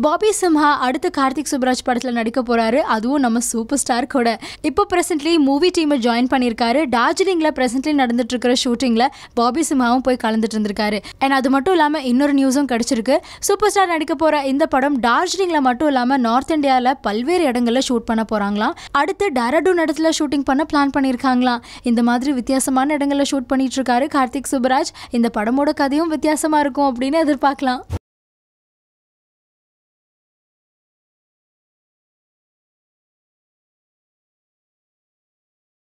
Bobby Simha அடுத்து கார்த்திக் சுப்ராஜ் படத்துல நடிக்க போறாரு. அதுவும் நம்ம சூப்பர் ஸ்டார் கூட. இப்போ பிரசன்ட்லி மூவி டீமை ஜாயின் பண்ணியிருக்காரு. டார்ஜிலிங்ல பிரசன்ட்லி நடந்துட்டு இருக்கிற ஷூட்டிங்ல பாபி சிம்ஹாவும் போய் கலந்துட்டு இருந்திருக்காரு. அண்ட் அது மட்டும் இல்லாம இன்னொரு நியூஸும் கிடைச்சிருக்கு. சூப்பர் ஸ்டார் நடிக்க போற இந்த படம் டார்ஜிலிங்ல மட்டும் இல்லாம நார்த் இந்தியால பல்வேறு இடங்கள்ல ஷூட் பண்ண போறாங்களாம். அடுத்து டேராடூன் இடத்துல ஷூட்டிங் பண்ண பிளான் பண்ணிருக்காங்களாம். இந்த மாதிரி வித்தியாசமான இடங்கள்ல ஷூட் பண்ணிட்டு இருக்காரு கார்த்திக் சுப்ராஜ். இந்த படமோட கதையும் வித்தியாசமா இருக்கும் அப்படின்னு எதிர்பார்க்கலாம்.